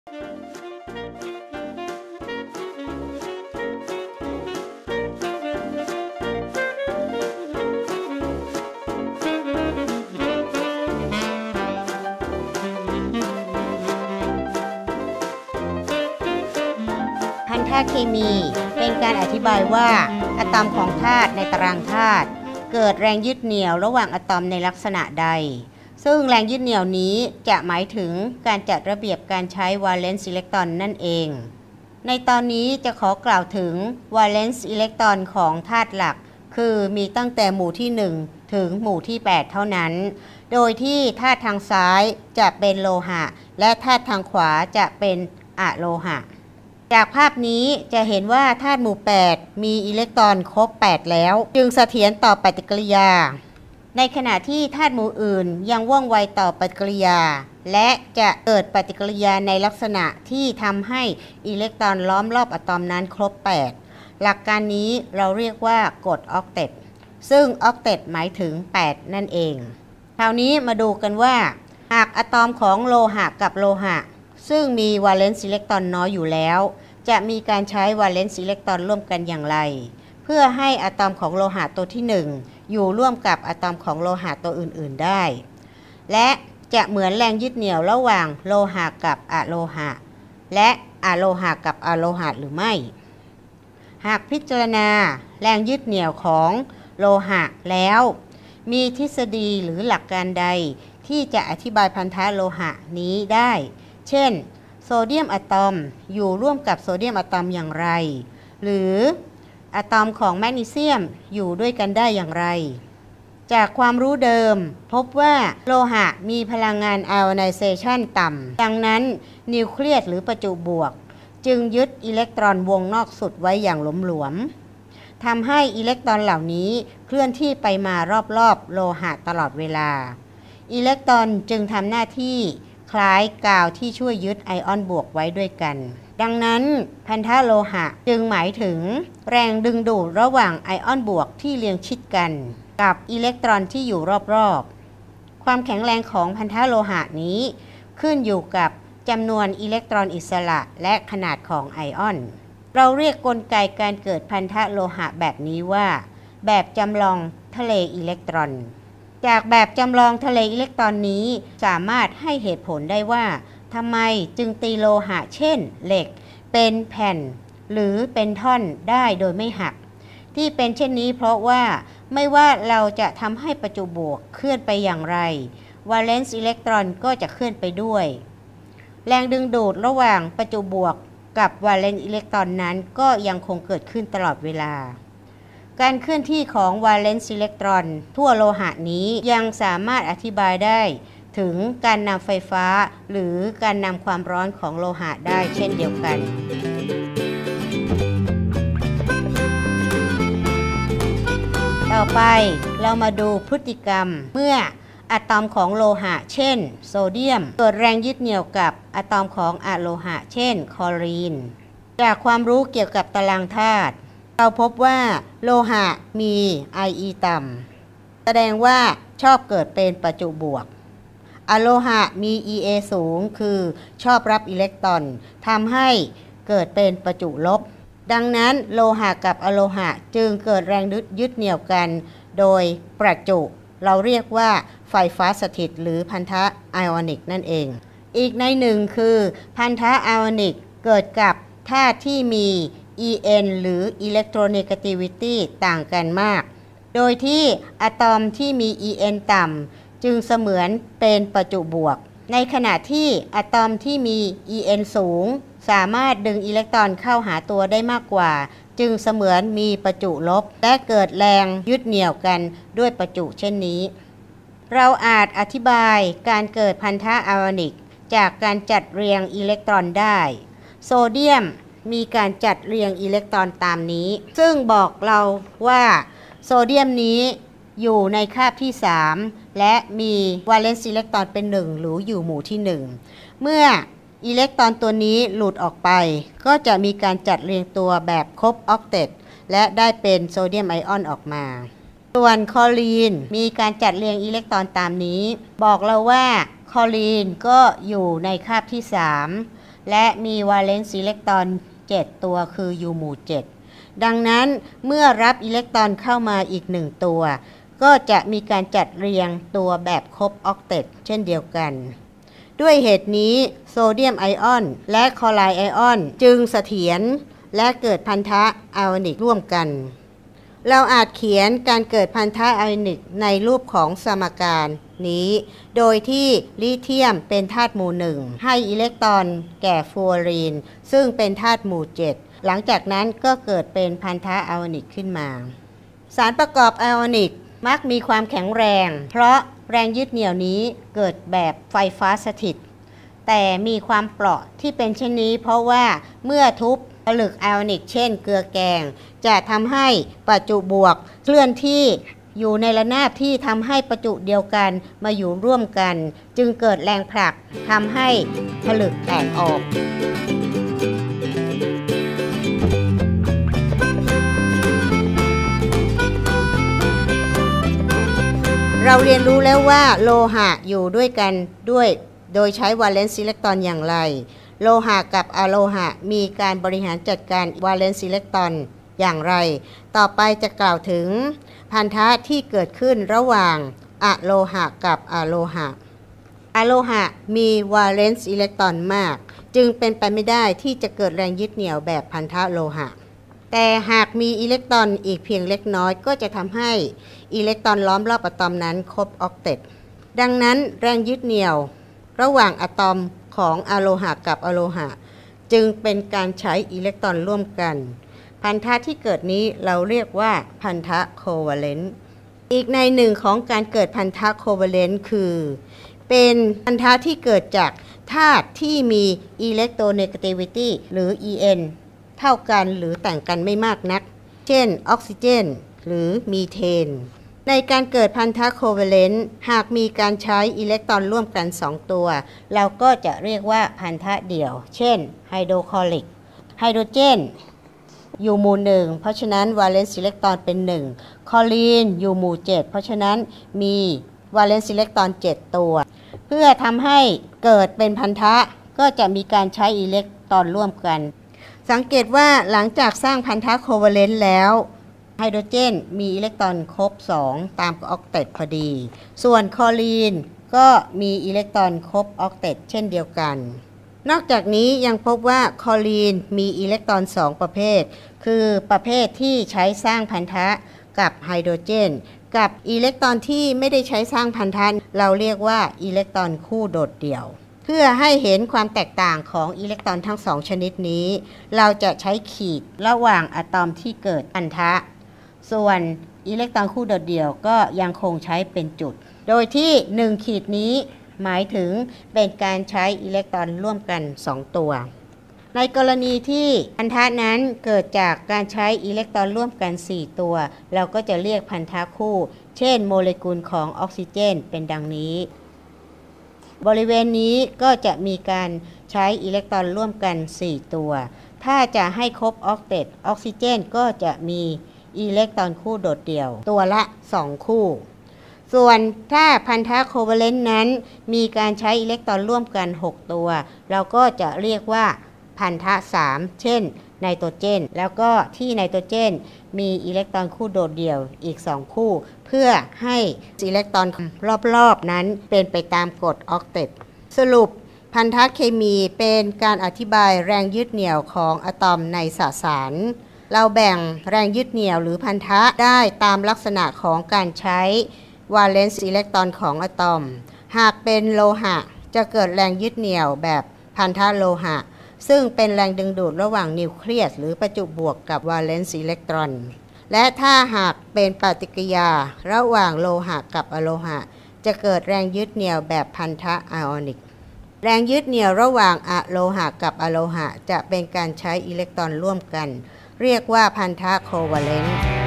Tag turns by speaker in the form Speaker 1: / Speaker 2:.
Speaker 1: พันธะเคมีเป็นการอธิบายว่าอะตอมของธาตุในตารางธาตุเกิดแรงยึดเหนี่ยวระหว่างอะตอมในลักษณะใดซึ่งแรงยึดเหนี่ยวนี้จะหมายถึงการจัดระเบียบการใช้วาเลนซ์อิเล็กตรอนนั่นเองในตอนนี้จะขอกล่าวถึงวาเลนซ์อิเล็กตรอนของธาตุหลักคือมีตั้งแต่หมู่ที่1ถึงหมู่ที่8เท่านั้นโดยที่ธาตุทางซ้ายจะเป็นโลหะและธาตุทางขวาจะเป็นอะโลหะจากภาพนี้จะเห็นว่าธาตุหมู่8มีอิเล็กตรอนครบ8แล้วจึงเสถียรต่อปฏิกิริยาในขณะที่ธาตุหมู่อื่นยังว่องไวต่อปฏิกิริยาและจะเกิดปฏิกิริยาในลักษณะที่ทำให้อิเล็กตรอนล้อมรอบอะตอมนั้นครบ8หลักการนี้เราเรียกว่ากฎออกเต็ตซึ่งออกเต็ตหมายถึง8นั่นเองคราวนี้มาดูกันว่าหากอะตอมของโลหะกับโลหะซึ่งมีวาเลนซ์อิเล็กตรอนน้อยอยู่แล้วจะมีการใช้วาเลนซ์อิเล็กตรอนร่วมกันอย่างไรเพื่อให้อะตอมของโลหะตัวที่1อยู่ร่วมกับอะตอมของโลหะตัวอื่นๆได้และจะเหมือนแรงยึดเหนี่ยวระหว่างโลหะกับอะโลหะและอะโลหะกับอะโลหะหรือไม่หากพิจารณาแรงยึดเหนี่ยวของโลหะแล้วมีทฤษฎีหรือหลักการใดที่จะอธิบายพันธะโลหะนี้ได้เช่นโซเดียมอะตอมอยู่ร่วมกับโซเดียมอะตอมอย่างไรหรืออะตอมของแมกนีเซียมอยู่ด้วยกันได้อย่างไรจากความรู้เดิมพบว่าโลหะมีพลังงานไอออนไนเซชันต่ำดังนั้นนิวเคลียสหรือประจุบวกจึงยึดอิเล็กตรอนวงนอกสุดไว้อย่างหลวมๆทำให้อิเล็กตรอนเหล่านี้เคลื่อนที่ไปมารอบๆโลหะตลอดเวลาอิเล็กตรอนจึงทำหน้าที่คล้ายกาวที่ช่วยยึดไอออนบวกไว้ด้วยกันดังนั้นพันธะโลหะจึงหมายถึงแรงดึงดูดระหว่างไอออนบวกที่เรียงชิดกันกับอิเล็กตรอนที่อยู่รอบๆความแข็งแรงของพันธะโลหะนี้ขึ้นอยู่กับจำนวนอิเล็กตรอนอิสระและขนาดของไอออนเราเรียกกลไกการเกิดพันธะโลหะแบบนี้ว่าแบบจำลองทะเลอิเล็กตรอนจากแบบจำลองทะเลอิเล็กตรอนนี้สามารถให้เหตุผลได้ว่าทำไมจึงตีโลหะเช่นเหล็กเป็นแผ่นหรือเป็นท่อนได้โดยไม่หักที่เป็นเช่นนี้เพราะว่าไม่ว่าเราจะทำให้ประจุบวกเคลื่อนไปอย่างไรวาเลนซ์อิเล็กตรอนก็จะเคลื่อนไปด้วยแรงดึงดูดระหว่างประจุบวกกับวาเลนซ์อิเล็กตรอนนั้นก็ยังคงเกิดขึ้นตลอดเวลาการเคลื่อนที่ของวาเลนซ์อิเล็กตรอนทั่วโลหะนี้ยังสามารถอธิบายได้ถึงการนำไฟฟ้าหรือการนำความร้อนของโลหะได้เช่นเดียวกันต่อไปเรามาดูพฤติกรรมเมื่ออะตอมของโลหะเช่นโซเดียมเกิดแรงยึดเหนี่ยวกับอะตอมของอะโลหะเช่นคลอรีนจากความรู้เกี่ยวกับตารางธาตุเราพบว่าโลหะมี IE ต่ำแสดงว่าชอบเกิดเป็นประจุบวกอะโลหะมี EA สูงคือชอบรับอิเล็กตรอนทำให้เกิดเป็นประจุลบดังนั้นโลหะกับอะโลหะจึงเกิดแรงยึดเหนี่ยวกันโดยประจุเราเรียกว่าไฟฟ้าสถิตหรือพันธะไอออนิกนั่นเองอีกในหนึ่งคือพันธะไอออนิกเกิดกับธาตุที่มี En หรือ electronegativity ต่างกันมากโดยที่อะตอมที่มี En ต่ำจึงเสมือนเป็นประจุบวกในขณะที่อะตอมที่มี En สูงสามารถดึงอิเล็กตรอนเข้าหาตัวได้มากกว่าจึงเสมือนมีประจุลบและเกิดแรงยึดเหนี่ยวกันด้วยประจุเช่นนี้เราอาจอธิบายการเกิดพันธะไอออนิกจากการจัดเรียงอิเล็กตรอนได้โซเดียมมีการจัดเรียงอิเล็กตรอนตามนี้ซึ่งบอกเราว่าโซเดียมนี้อยู่ในคาบที่3และมีวาเลนซ์อิเล็กตรอนเป็น1หรืออยู่หมู่ที่1เมื่ออิเล็กตรอนตัวนี้หลุดออกไปก็จะมีการจัดเรียงตัวแบบครบออกเต็ตและได้เป็นโซเดียมไอออนออกมาส่วนคลอรีนมีการจัดเรียงอิเล็กตรอนตามนี้บอกเราว่าคลอรีนก็อยู่ในคาบที่3 และมีวาเลนซ์อิเล็กตรอน7ตัวคือ U หมู่7ดังนั้นเมื่อรับอิเล็กตรอนเข้ามาอีก1ตัวก็จะมีการจัดเรียงตัวแบบครบออกเต็ตเช่นเดียวกันด้วยเหตุนี้โซเดียมไอออนและคลอไรด์ไอออนจึงเสถียรและเกิดพันธะอะโอนิกร่วมกันเราอาจเขียนการเกิดพันธะอะโอนิกในรูปของสมการนี้โดยที่ลิเธียมเป็นธาตุหมู่1ให้อิเล็กตรอนแก่ฟลูออรีนซึ่งเป็นธาตุหมู่7หลังจากนั้นก็เกิดเป็นพันธะอะโอนิกขึ้นมาสารประกอบอะโอนิกมักมีความแข็งแรงเพราะแรงยึดเหนี่ยวนี้เกิดแบบไฟฟ้าสถิตแต่มีความเปราะที่เป็นเช่นนี้เพราะว่าเมื่อทุบผลึกไอออนิกเช่นเกลือแกงจะทำให้ประจุบวกเคลื่อนที่อยู่ในระนาบที่ทำให้ประจุเดียวกันมาอยู่ร่วมกันจึงเกิดแรงผลักทำให้ผลึกแตกออกเราเรียนรู้แล้วว่าโลหะอยู่ด้วยกันด้วยโดยใช้วาเลนซ์อิเล็กตรอนอย่างไรโลหะกับอะโลหะมีการบริหารจัดการวาเลนซ์อิเล็กตรอนอย่างไรต่อไปจะกล่าวถึงพันธะที่เกิดขึ้นระหว่างอะโลหะกับอะโลหะอะโลหะมีวาเลนซ์อิเล็กตรอนมากจึงเป็นไปไม่ได้ที่จะเกิดแรงยึดเหนี่ยวแบบพันธะโลหะแต่หากมีอิเล็กตรอนอีกเพียงเล็กน้อยก็จะทำให้อิเล็กตรอนล้อมรอบอะตอมนั้นครบออกเต็ตดังนั้นแรงยึดเหนี่ยวระหว่างอะตอมของอะโลหะกับอะโลหะจึงเป็นการใช้อิเล็กตรอนร่วมกันพันธะที่เกิดนี้เราเรียกว่าพันธะโควาเลนต์อีกในหนึ่งของการเกิดพันธะโควาเลนต์คือเป็นพันธะที่เกิดจากธาตุที่มีอิเล็กโทรเนกาทิวิตี้หรือ En เท่ากันหรือต่างกันไม่มากนักเช่นออกซิเจนหรือมีเทนในการเกิดพันธะโควาเลนต์หากมีการใช้อิเล็กตรอนร่วมกัน2ตัวเราก็จะเรียกว่าพันธะเดี่ยวเช่นไฮโดรคลอริกไฮโดรเจนอยู่หมู่1เพราะฉะนั้นวาเลนซ์อิเล็กตรอนเป็น1คลอรีนอยู่หมู่7เพราะฉะนั้นมีวาเลนซ์อิเล็กตรอน7ตัวเพื่อทำให้เกิดเป็นพันธะก็จะมีการใช้อิเล็กตรอนร่วมกันสังเกตว่าหลังจากสร้างพันธะโควาเลนต์แล้วไฮโดรเจนมีอิเล็กตรอนครบ2ตามออกเต็ตพอดีส่วนคลอรีนก็มีอิเล็กตรอนครบออกเต็ตเช่นเดียวกันนอกจากนี้ยังพบว่าคลอรีนมีอิเล็กตรอน2ประเภทคือประเภทที่ใช้สร้างพันธะกับไฮโดรเจนกับอิเล็กตรอนที่ไม่ได้ใช้สร้างพันธะเราเรียกว่าอิเล็กตรอนคู่โดดเดี่ยวเพื่อให้เห็นความแตกต่างของอิเล็กตรอนทั้ง2ชนิดนี้เราจะใช้ขีดระหว่างอะตอมที่เกิดพันธะส่วนอิเล็กตรอนคู่โดดเดี่ยวก็ยังคงใช้เป็นจุดโดยที่1ขีดนี้หมายถึงเป็นการใช้อิเล็กตรอนร่วมกัน2ตัวในกรณีที่พันธะนั้นเกิดจากการใช้อิเล็กตรอนร่วมกัน4ตัวเราก็จะเรียกพันธะคู่เช่นโมเลกุลของออกซิเจนเป็นดังนี้บริเวณนี้ก็จะมีการใช้อิเล็กตรอนร่วมกัน4ตัวถ้าจะให้ครบออกเต็ตออกซิเจนก็จะมีอิเล็กตรอนคู่โดดเดี่ยวตัวละ2คู่ส่วนถ้าพันธะโควาเลนต์นั้นมีการใช้อิเล็กตรอนร่วมกัน6ตัวเราก็จะเรียกว่าพันธะ3เช่นไนโตรเจนแล้วก็ที่ไนโตรเจนมีอิเล็กตรอนคู่โดดเดี่ยวอีก2คู่เพื่อให้อิเล็กตรอนรอบๆนั้นเป็นไปตามกฎออกเต็ตสรุปพันธะเคมีเป็นการอธิบายแรงยึดเหนี่ยวของอะตอมในสสารเราแบ่งแรงยึดเหนี่ยวหรือพันธะได้ตามลักษณะของการใช้วาเลนซ์อิเล็กตรอนของอะตอมหากเป็นโลหะจะเกิดแรงยึดเหนี่ยวแบบพันธะโลหะซึ่งเป็นแรงดึงดูดระหว่างนิวเคลียสหรือประจุบวกกับวาเลนซ์อิเล็กตรอนและถ้าหากเป็นปฏิกิริยาระหว่างโลหะกับอะโลหะจะเกิดแรงยึดเหนี่ยวแบบพันธะไอออนิกแรงยึดเหนี่ยวระหว่างอะโลหะกับอะโลหะจะเป็นการใช้อิเล็กตรอนร่วมกันเรียกว่าพันธะโควาเลนต์